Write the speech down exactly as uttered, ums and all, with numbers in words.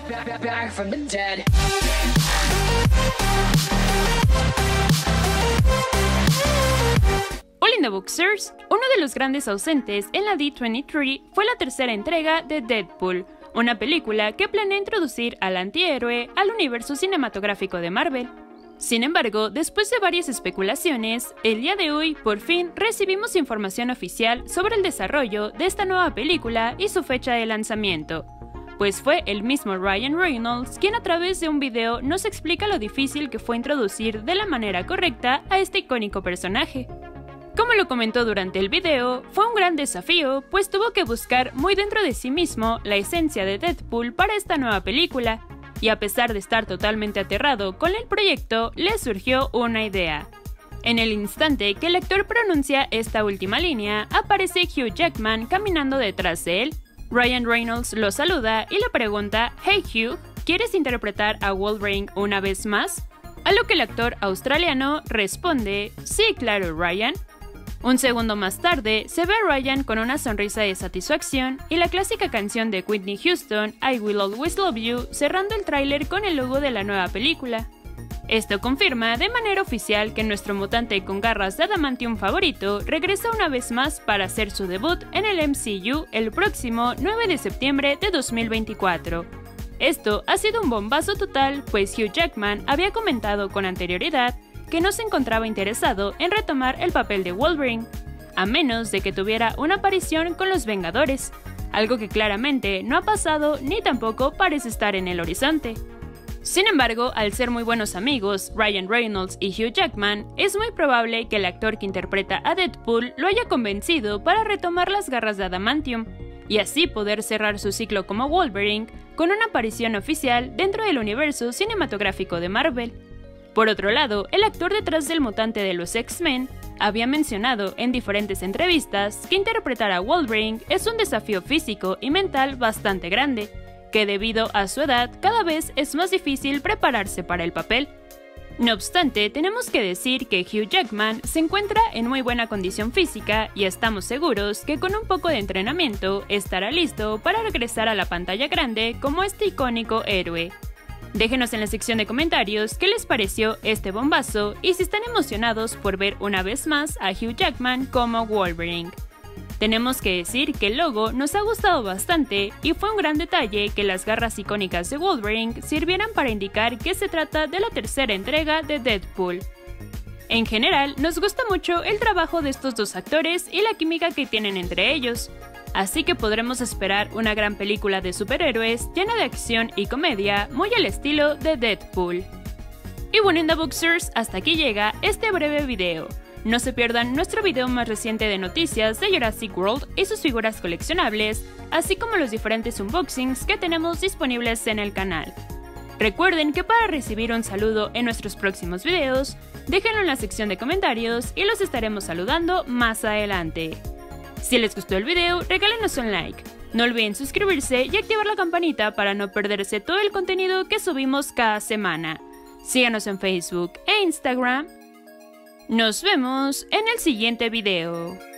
back from the dead. Hola Boxers, uno de los grandes ausentes en la D veintitrés fue la tercera entrega de Deadpool, una película que planea introducir al antihéroe al universo cinematográfico de Marvel. Sin embargo, después de varias especulaciones, el día de hoy por fin recibimos información oficial sobre el desarrollo de esta nueva película y su fecha de lanzamiento, pues fue el mismo Ryan Reynolds quien a través de un video nos explica lo difícil que fue introducir de la manera correcta a este icónico personaje. Como lo comentó durante el video, fue un gran desafío, pues tuvo que buscar muy dentro de sí mismo la esencia de Deadpool para esta nueva película, y a pesar de estar totalmente aterrado con el proyecto, le surgió una idea. En el instante que el actor pronuncia esta última línea, aparece Hugh Jackman caminando detrás de él. Ryan Reynolds lo saluda y le pregunta: "Hey Hugh, ¿quieres interpretar a Wolverine una vez más?", a lo que el actor australiano responde: "Sí, claro, Ryan". Un segundo más tarde, se ve a Ryan con una sonrisa de satisfacción y la clásica canción de Whitney Houston, I Will Always Love You, cerrando el tráiler con el logo de la nueva película. Esto confirma de manera oficial que nuestro mutante con garras de adamantium favorito regresa una vez más para hacer su debut en el M C U el próximo nueve de septiembre de dos mil veinticuatro. Esto ha sido un bombazo total, pues Hugh Jackman había comentado con anterioridad que no se encontraba interesado en retomar el papel de Wolverine, a menos de que tuviera una aparición con los Vengadores, algo que claramente no ha pasado ni tampoco parece estar en el horizonte. Sin embargo, al ser muy buenos amigos, Ryan Reynolds y Hugh Jackman, es muy probable que el actor que interpreta a Deadpool lo haya convencido para retomar las garras de adamantium, y así poder cerrar su ciclo como Wolverine con una aparición oficial dentro del universo cinematográfico de Marvel. Por otro lado, el actor detrás del mutante de los X-Men había mencionado en diferentes entrevistas que interpretar a Wolverine es un desafío físico y mental bastante grande, que debido a su edad cada vez es más difícil prepararse para el papel. No obstante, tenemos que decir que Hugh Jackman se encuentra en muy buena condición física y estamos seguros que con un poco de entrenamiento estará listo para regresar a la pantalla grande como este icónico héroe. Déjenos en la sección de comentarios qué les pareció este bombazo y si están emocionados por ver una vez más a Hugh Jackman como Wolverine. Tenemos que decir que el logo nos ha gustado bastante y fue un gran detalle que las garras icónicas de Wolverine sirvieran para indicar que se trata de la tercera entrega de Deadpool. En general, nos gusta mucho el trabajo de estos dos actores y la química que tienen entre ellos, así que podremos esperar una gran película de superhéroes llena de acción y comedia muy al estilo de Deadpool. Y bueno, Boxers, hasta aquí llega este breve video. No se pierdan nuestro video más reciente de noticias de Jurassic World y sus figuras coleccionables, así como los diferentes unboxings que tenemos disponibles en el canal. Recuerden que para recibir un saludo en nuestros próximos videos, déjenlo en la sección de comentarios y los estaremos saludando más adelante. Si les gustó el video, regálenos un like. No olviden suscribirse y activar la campanita para no perderse todo el contenido que subimos cada semana. Síganos en Facebook e Instagram. Nos vemos en el siguiente video.